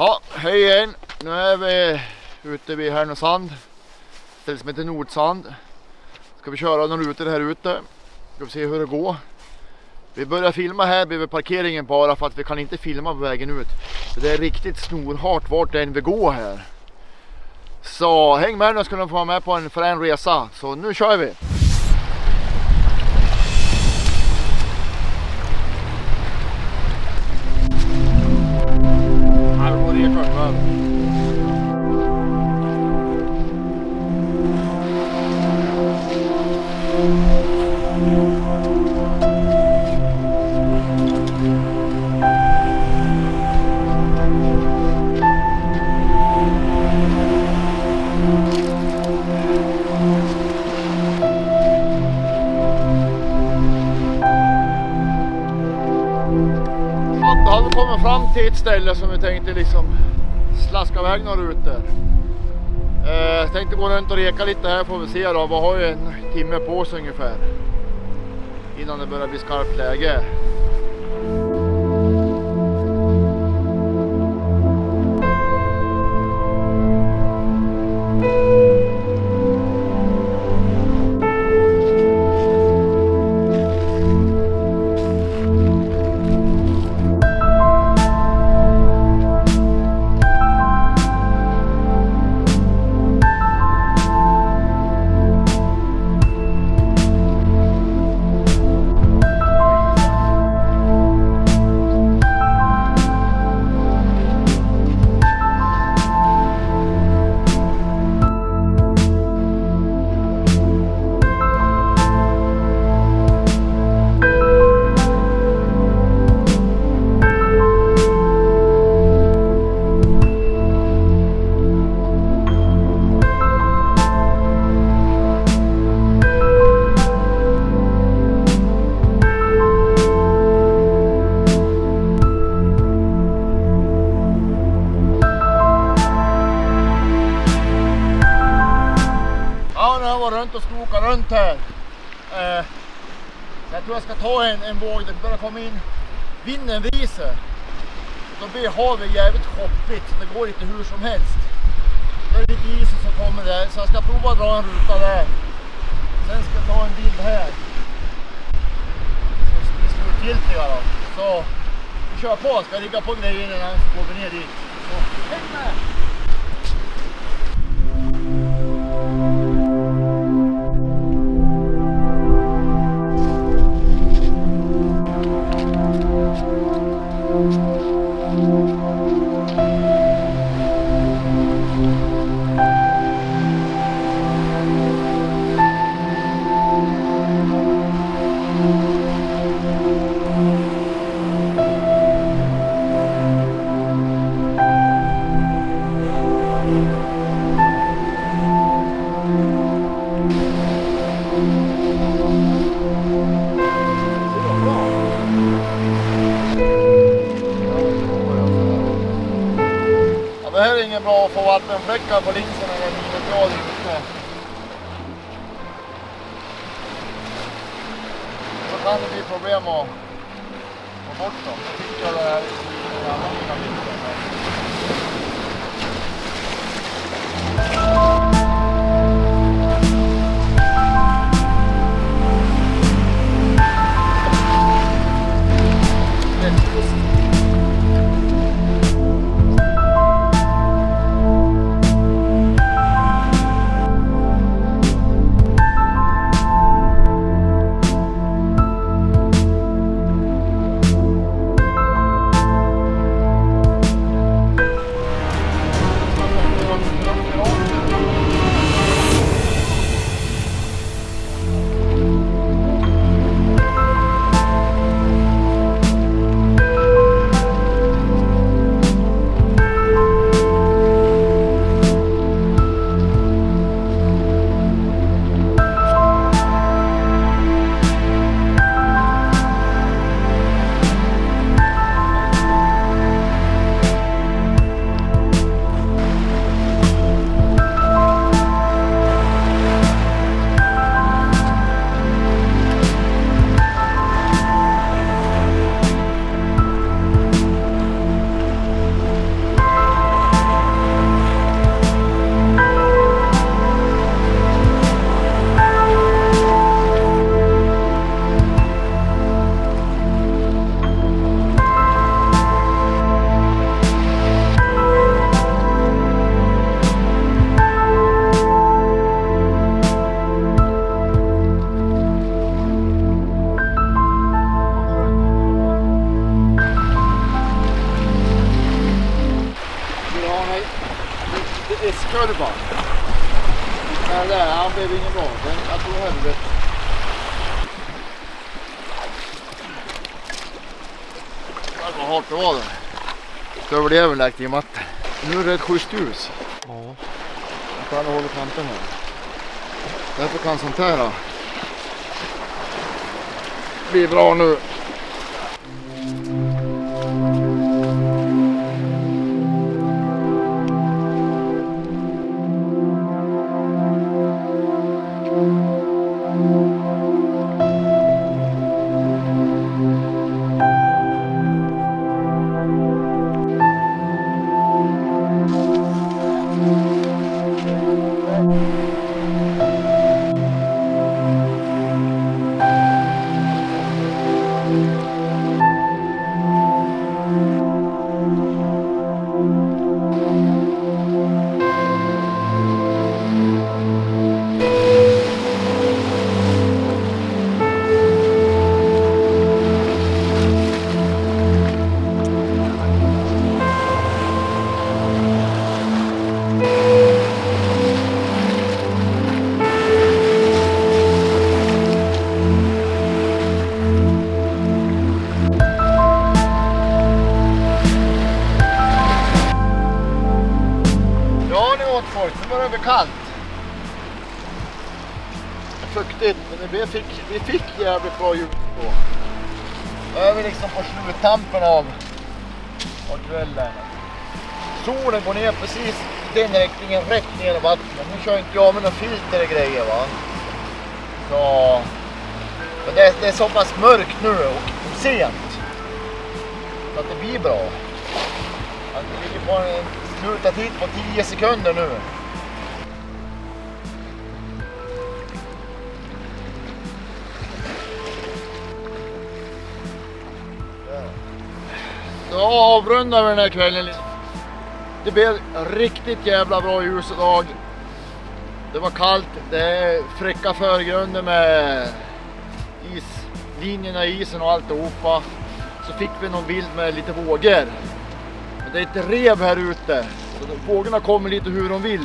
Ja, hej igen. Nu är vi ute vid Härnösand. Ställe som heter Nordsand. Ska vi köra några rutor här ute. Ska vi se hur det går. Vi börjar filma här vid parkeringen bara för att vi kan inte filma på vägen ut. Det är riktigt snorhart vart än vi går här. Så häng med nu, ska de få vara med på en frän resa. Så nu kör vi. Här går Rekard. Då har vi kommit fram till ett ställe som vi tänkte liksom slaska iväg några rutor. Tänkte gå runt och reka lite här, får vi se då. Vi har ju en timme på oss ungefär innan det börjar bli skarpt läge. Runt och skoka runt här. Jag tror jag ska ta en våg. Det börjar komma in vinden viser. Då blir havet jävligt hoppigt. Det går inte hur som helst. Då är det lite is som kommer där. Så jag ska prova att dra en ruta där. Sen ska jag ta en bild här. Så det är slutgiltiga då. Så vi kör på. Ska jag ligga på grejerna innan så går vi ner dit. Så häng med! Det här är ingen bra att få vattenfläckar på linserna när det är ute. Så kan det bli problem att få bort dem. Jag tycker det här är en annan linser. Kör du bara. Nej, där, han blev ingen bra. Jag tror helvete. Det var hårt det var det. Så över det även lagt i matten. Nu är det ett schysst ljus. Ja. Jag får alla hålla kanten här. Därför kan sånt här bli bra nu. Folk, nu börjar det bli kallt. Fuktigt, men vi fick jävligt bra ljus då. Nu är vi liksom på sluttampen av kvällen. Solen går ner precis i den riktningen, rätt ner i vattnet. Nu kör inte jag med några filter och grejer, va. Så men det är så pass mörkt nu och sent. Så att det blir bra. Att det ligger på en slutartid på 10 sekunder nu. Då avrundar vi den här kvällen. Det blev riktigt jävla bra ljus idag. Det var kallt, det är fräcka förgrunder med linjerna i isen och alltihopa. Så fick vi någon bild med lite vågor. Det är ett rev här ute, så vågorna kommer lite hur de vill.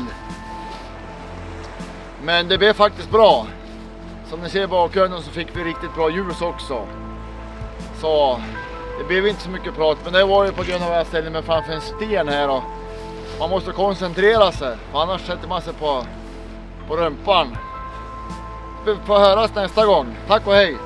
Men det blev faktiskt bra. Som ni ser i bakgrunden så fick vi riktigt bra ljus också. Så det blev inte så mycket prat, men det var ju på grund av att jag ställde mig framför en sten här. Och man måste koncentrera sig, för annars sätter man sig på rumpan. Vi får höras nästa gång. Tack och hej!